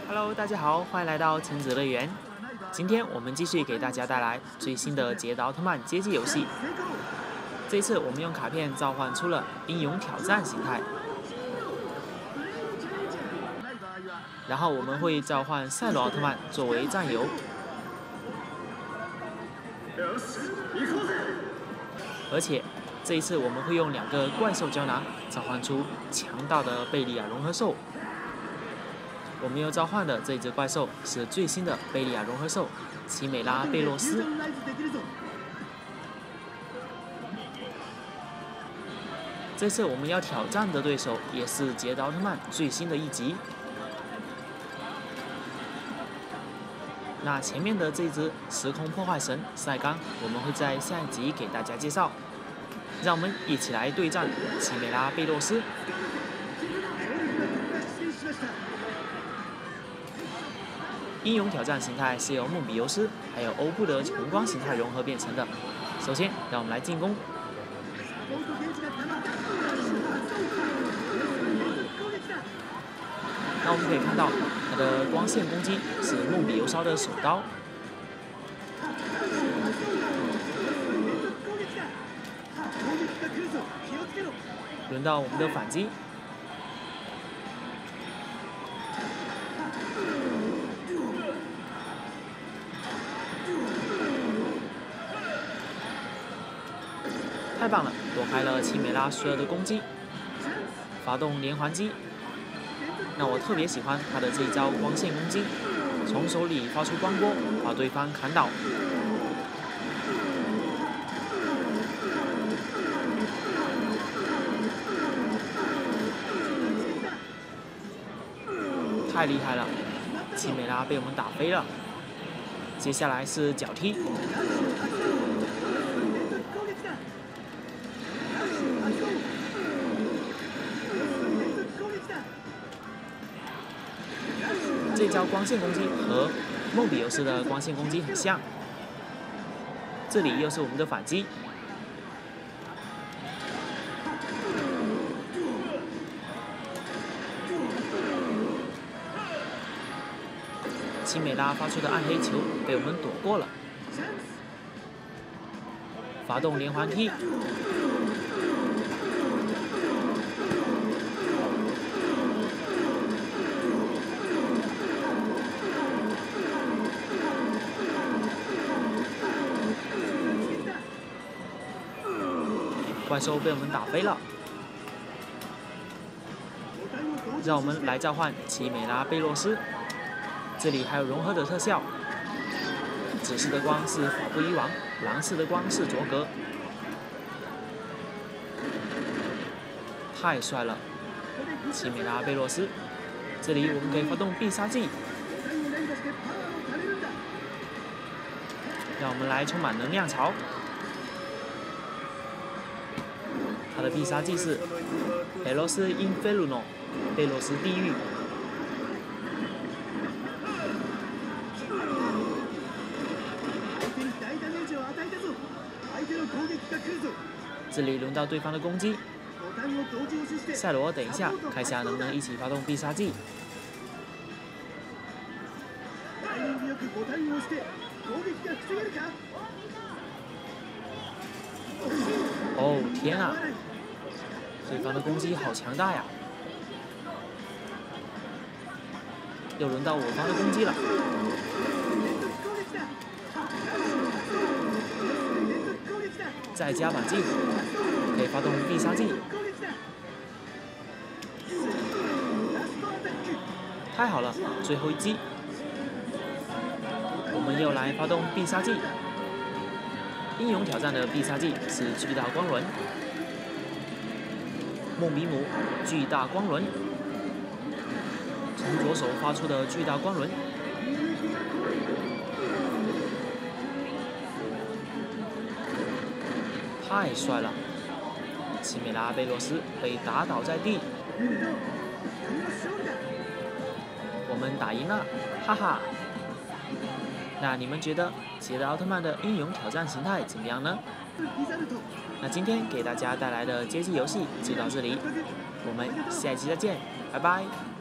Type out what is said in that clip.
Hello， 大家好，欢迎来到亲子乐园。今天我们继续给大家带来最新的捷达奥特曼街机游戏。这一次我们用卡片召唤出了英勇挑战形态，然后我们会召唤赛罗奥特曼作为战友。而且这一次我们会用2个怪兽胶囊召唤出强大的贝利亚融合兽。我们要召唤的这一只怪兽是最新的贝利亚融合兽奇美拉贝洛斯。这次我们要挑战的对手也是捷达奥特曼最新的一集。那前面的这只时空破坏神赛刚，我们会在下一集给大家介绍。让我们一起来对战奇美拉贝洛斯。英勇挑战形态是由梦比优斯还有欧布的红光形态融合变成的。首先，让我们来进攻。那我们可以看到，它的光线攻击是梦比优烧的手刀。轮到我们的反击。太棒了，躲开了奇美拉所有的攻击，发动连环击。那我特别喜欢他的这一招光线攻击，从手里发出光波，把对方砍倒。太厉害了，奇美拉被我们打飞了。接下来是脚踢。这招光线攻击和梦比优斯的光线攻击很像。这里又是我们的反击。奇美拉发出的暗黑球被我们躲过了。发动连环踢。怪兽被我们打飞了，让我们来召唤奇美拉贝洛斯。这里还有融合的特效，紫色的光是法布伊王，蓝色的光是卓格，太帅了！奇美拉贝洛斯，这里我们可以发动必杀技，让我们来充满能量槽。他的必杀技是贝洛斯 Inferno， 贝洛斯地狱。这里轮到对方的攻击，赛罗，等一下，看一下能不能一起发动必杀技。哦天啊！对方的攻击好强大呀！又轮到我方的攻击了。再加把劲，可以发动必杀技。太好了，最后一击。我们又来发动必杀技。英勇挑战的必杀技是巨大光轮。梦比姆巨大光轮，从左手发出的巨大光轮。太帅了！奇美拉贝洛斯被打倒在地，我们打赢了，哈哈！那你们觉得捷达奥特曼的英勇挑战形态怎么样呢？那今天给大家带来的街机游戏就到这里，我们下一期再见，拜拜。